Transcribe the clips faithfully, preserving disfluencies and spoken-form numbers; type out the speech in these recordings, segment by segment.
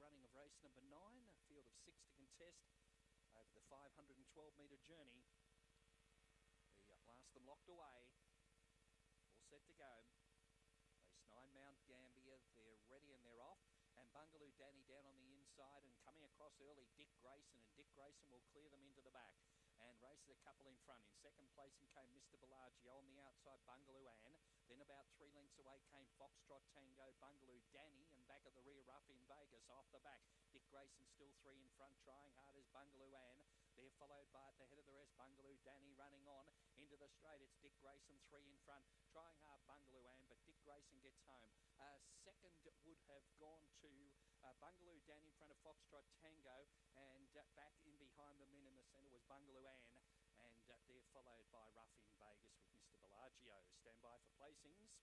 running of race number nine, a field of six to contest over the five hundred twelve metre journey. The last of them locked away, all set to go. Race nine, Mount Gambier, they're ready and they're off. And Bungaloo Danny down on the inside, and coming across early, Dick Grayson, and Dick Grayson will clear them into the back. And races a couple in front. In second place came Mister Bellagio. On the outside, Bungaloo Ann. Then about three lengths away came Foxtrot Tango, Bungaloo Danny, and back at the rear, Rough in Vegas off the back. Dick Grayson still three in front, trying hard as Bungaloo Ann. They're followed by at the head of the rest, Bungaloo Danny running on into the straight. It's Dick Grayson three in front, trying hard Bungaloo Ann, but Dick Grayson gets home. Uh, second would have gone to uh, Bungaloo Danny in front of Foxtrot Tango, and uh, back in behind them then in the centre was Bungaloo Ann, and uh, they're followed by Rough in Vegas with Mister Bellagio. Stand by for placings.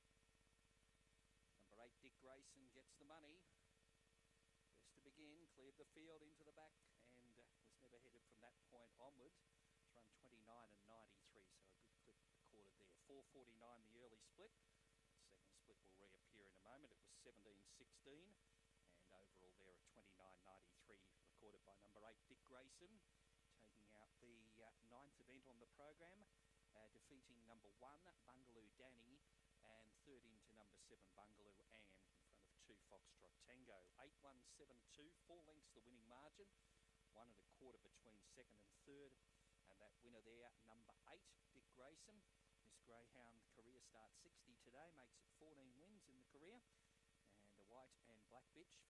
Number eight, Dick Grayson gets the money. Best to begin, cleared the field into the back and uh, was never headed from that point onwards. It's run twenty-nine and ninety-three, so a good clip recorded there. four forty-nine the early split. The second split will reappear in a moment. It was seventeen sixteen, and overall there at twenty-nine ninety-three recorded by number eight, Dick Grayson, taking out the uh, ninth event on the program, uh, defeating number one, Bungaloo Danny, and third into number seven, Bungaloo Ann, in front of two, Foxtrot Tango. eight one seven two, four lengths the winning margin, one and a quarter between second and third, and that winner there, number eight, Dick Grayson. This greyhound career starts sixty today, makes it fourteen wins in the career, and a white and black bitch